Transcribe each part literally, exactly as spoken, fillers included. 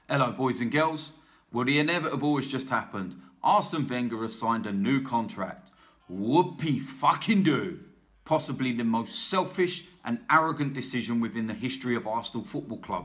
Hello boys and girls. Well, the inevitable has just happened. Arsene Wenger has signed a new contract. Whoopie fucking do. Possibly the most selfish and arrogant decision within the history of Arsenal Football Club.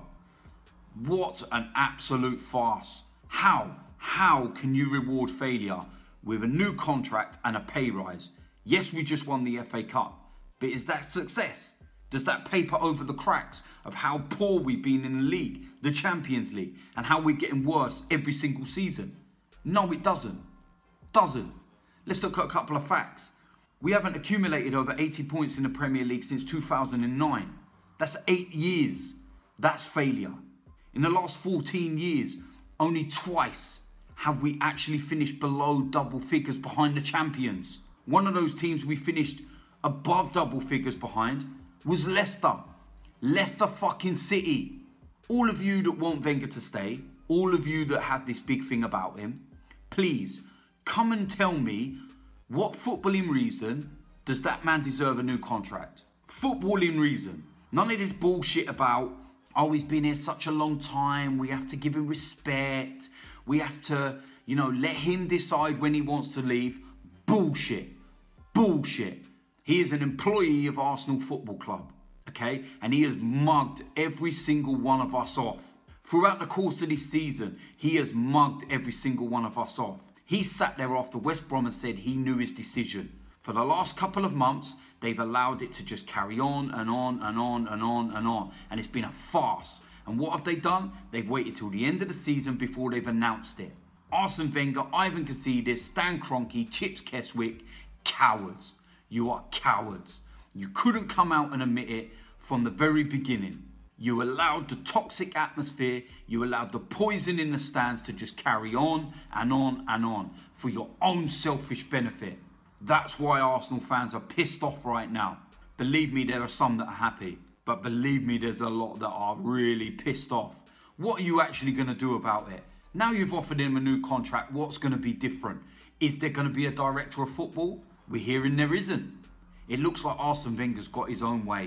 What an absolute farce. How, how can you reward failure with a new contract and a pay rise? Yes, we just won the F A Cup, but is that success? Does that paper over the cracks of how poor we've been in the league, the Champions League, and how we're getting worse every single season? No, it doesn't. Doesn't. Let's look at a couple of facts. We haven't accumulated over eighty points in the Premier League since two thousand nine. That's eight years. That's failure. In the last fourteen years, only twice have we actually finished below double figures behind the champions. One of those teams we finished above double figures behind was Leicester. Leicester fucking City. All of you that want Wenger to stay, all of you that have this big thing about him, please come and tell me what footballing reason does that man deserve a new contract? Footballing reason. None of this bullshit about, oh, he's been here such a long time, we have to give him respect, we have to, you know, let him decide when he wants to leave. Bullshit. Bullshit. He is an employee of Arsenal Football Club, okay? And he has mugged every single one of us off. Throughout the course of this season, he has mugged every single one of us off. He sat there after West Brom and said he knew his decision. For the last couple of months, they've allowed it to just carry on and on and on and on and on. And it's been a farce. And what have they done? They've waited till the end of the season before they've announced it. Arsene Wenger, Ivan Cazorla, Stan Kroenke, Chips Keswick, cowards. You are cowards. You couldn't come out and admit it from the very beginning. You allowed the toxic atmosphere, you allowed the poison in the stands to just carry on and on and on for your own selfish benefit. That's why Arsenal fans are pissed off right now. Believe me, there are some that are happy, but believe me, there's a lot that are really pissed off. What are you actually going to do about it? Now you've offered him a new contract, what's going to be different? Is there going to be a director of football? We're hearing there isn't. It looks like Arsene Wenger's got his own way.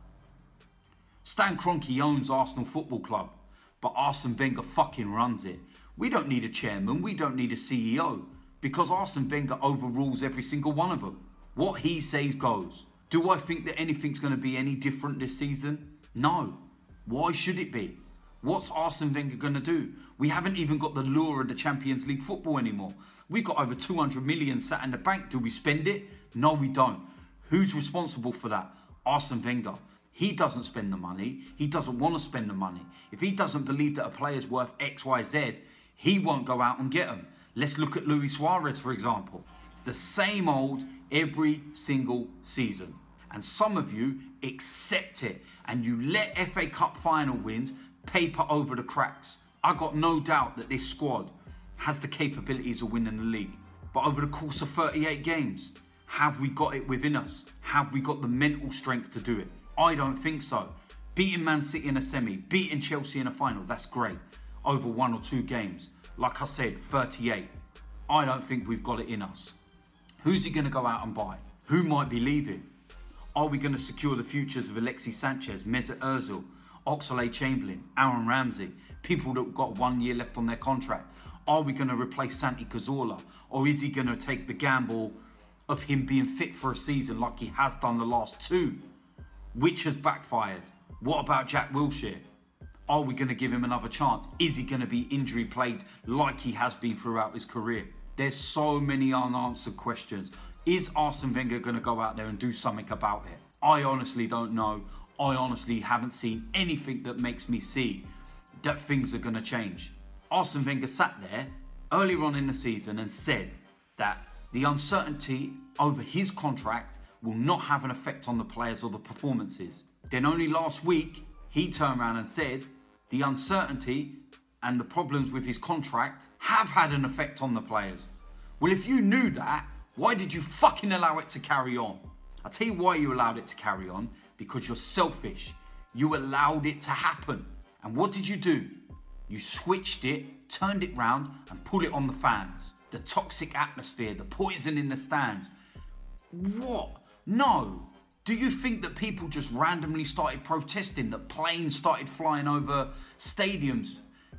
Stan Kroenke owns Arsenal Football Club, but Arsene Wenger fucking runs it. We don't need a chairman, we don't need a C E O, because Arsene Wenger overrules every single one of them. What he says goes. Do I think that anything's going to be any different this season? No. Why should it be? What's Arsene Wenger going to do? We haven't even got the lure of the Champions League football anymore. We've got over two hundred million sat in the bank. Do we spend it? No, we don't. Who's responsible for that? Arsene Wenger. He doesn't spend the money. He doesn't want to spend the money. If he doesn't believe that a player's worth X, Y, Z, he won't go out and get them. Let's look at Luis Suarez, for example. It's the same old every single season. And some of you accept it. And you let F A Cup final wins paper over the cracks. I got no doubt that this squad has the capabilities of winning the league. But over the course of thirty-eight games, have we got it within us? Have we got the mental strength to do it? I don't think so. Beating Man City in a semi, beating Chelsea in a final, that's great. Over one or two games. Like I said, thirty-eight. I don't think we've got it in us. Who's he going to go out and buy? Who might be leaving? Are we going to secure the futures of Alexis Sanchez, Mesut Ozil, Oxlade-Chamberlain, Aaron Ramsey, people that have got one year left on their contract? Are we going to replace Santi Cazorla? Or is he going to take the gamble of him being fit for a season like he has done the last two, which has backfired? What about Jack Wilshere? Are we going to give him another chance? Is he going to be injury plagued like he has been throughout his career? There's so many unanswered questions. Is Arsene Wenger going to go out there and do something about it? I honestly don't know. I honestly haven't seen anything that makes me see that things are going to change. Arsene Wenger sat there earlier on in the season and said that the uncertainty over his contract will not have an effect on the players or the performances. Then only last week, he turned around and said the uncertainty and the problems with his contract have had an effect on the players. Well, if you knew that, why did you fucking allow it to carry on? I'll tell you why you allowed it to carry on. Because you're selfish. You allowed it to happen. And what did you do? You switched it, turned it round and put it on the fans. The toxic atmosphere, the poison in the stands. What? No. Do you think that people just randomly started protesting, that planes started flying over stadiums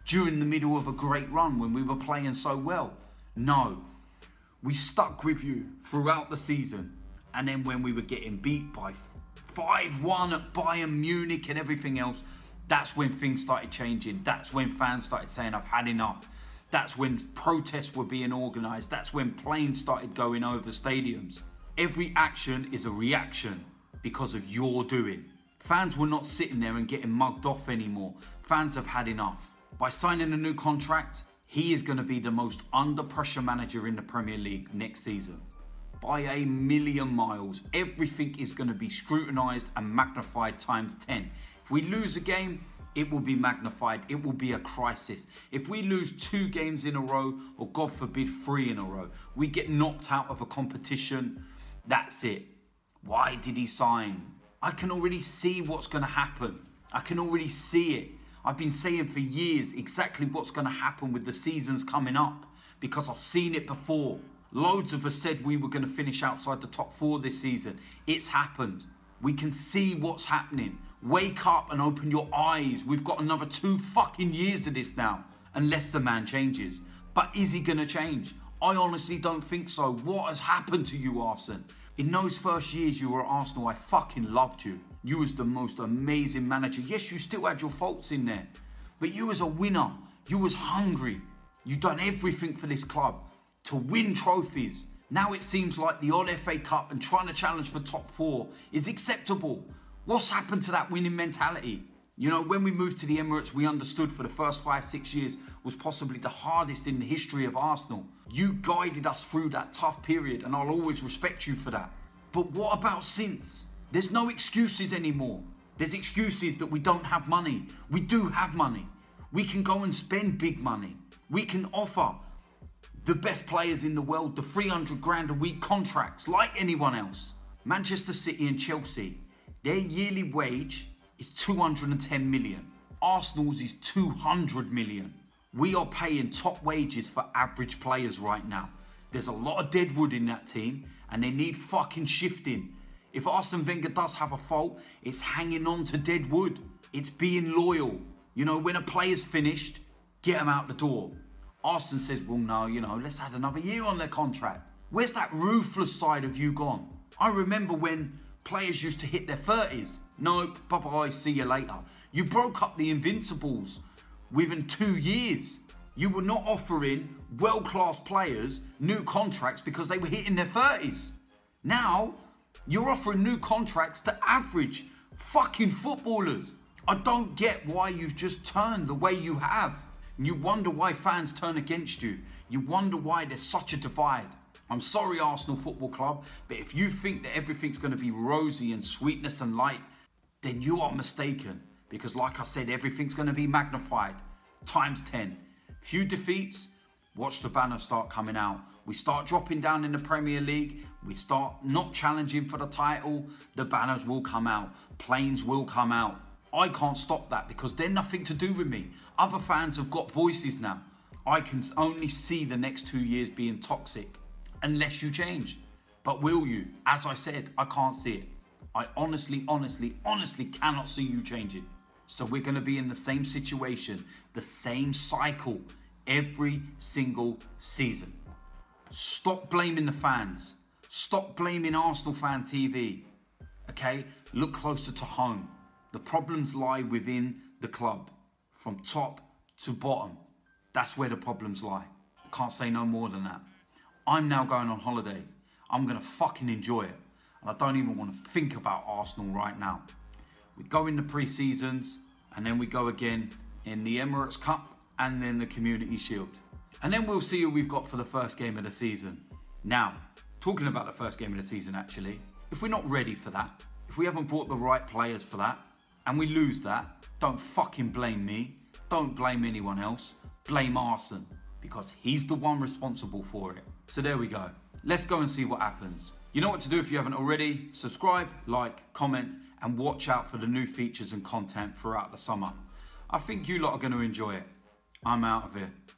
during the middle of a great run when we were playing so well. No, we stuck with you throughout the season. And then when we were getting beat by five one at Bayern Munich and everything else, that's when things started changing. That's when fans started saying, I've had enough. That's when protests were being organised. That's when planes started going over stadiums. Every action is a reaction because of your doing. Fans were not sitting there and getting mugged off anymore. Fans have had enough. By signing a new contract, he is going to be the most under pressure manager in the Premier League next season. By a million miles. Everything is going to be scrutinised and magnified times ten. If we lose a game, it will be magnified. It will be a crisis. If we lose two games in a row, or God forbid, three in a row, we get knocked out of a competition, that's it. Why did he sign? I can already see what's going to happen. I can already see it. I've been saying for years exactly what's going to happen with the seasons coming up because I've seen it before. Loads of us said we were going to finish outside the top four this season. It's happened. We can see what's happening. Wake up and open your eyes. We've got another two fucking years of this now, unless the man changes. But is he going to change? I honestly don't think so. What has happened to you, Arsene? In those first years you were at Arsenal, I fucking loved you. You was the most amazing manager. Yes, you still had your faults in there, but you was a winner. You was hungry. You done everything for this club to win trophies. Now it seems like the odd F A Cup and trying to challenge for top four is acceptable. What's happened to that winning mentality? You know, when we moved to the Emirates, we understood for the first five, six years was possibly the hardest in the history of Arsenal. You guided us through that tough period and I'll always respect you for that. But what about since? There's no excuses anymore. There's excuses that we don't have money. We do have money. We can go and spend big money. We can offer the best players in the world the three hundred grand a week contracts like anyone else. Manchester City and Chelsea, their yearly wage is two hundred ten million. Arsenal's is two hundred million. We are paying top wages for average players right now. There's a lot of dead wood in that team and they need fucking shifting. If Arsene Wenger does have a fault, it's hanging on to dead wood. It's being loyal. You know, when a player's finished, get them out the door. Arsene says, well, no, you know, let's add another year on their contract. Where's that ruthless side of you gone? I remember when players used to hit their thirties. Nope, bye-bye, see you later. You broke up the Invincibles within two years. You were not offering world-class players new contracts because they were hitting their thirties. Now, you're offering new contracts to average fucking footballers. I don't get why you've just turned the way you have. You wonder why fans turn against you. You wonder why there's such a divide. I'm sorry, Arsenal Football Club, but if you think that everything's going to be rosy and sweetness and light, then you are mistaken. Because like I said, everything's going to be magnified. Times ten. Few defeats, watch the banner start coming out. We start dropping down in the Premier League. We start not challenging for the title. The banners will come out. Planes will come out. I can't stop that because they're nothing to do with me. Other fans have got voices now. I can only see the next two years being toxic unless you change. But will you? As I said, I can't see it. I honestly, honestly, honestly cannot see you changing. So we're going to be in the same situation, the same cycle every single season. Stop blaming the fans. Stop blaming Arsenal Fan T V. Okay? Look closer to home. The problems lie within the club, from top to bottom. That's where the problems lie. I can't say no more than that. I'm now going on holiday. I'm going to fucking enjoy it. And I don't even want to think about Arsenal right now. We go in the pre-seasons and then we go again in the Emirates Cup and then the Community Shield. And then we'll see who we've got for the first game of the season. Now, talking about the first game of the season actually, if we're not ready for that, if we haven't brought the right players for that, and we lose that, don't fucking blame me. Don't blame anyone else. Blame Arsene, because he's the one responsible for it. So there we go. Let's go and see what happens. You know what to do if you haven't already. Subscribe, like, comment, and watch out for the new features and content throughout the summer. I think you lot are going to enjoy it. I'm out of here.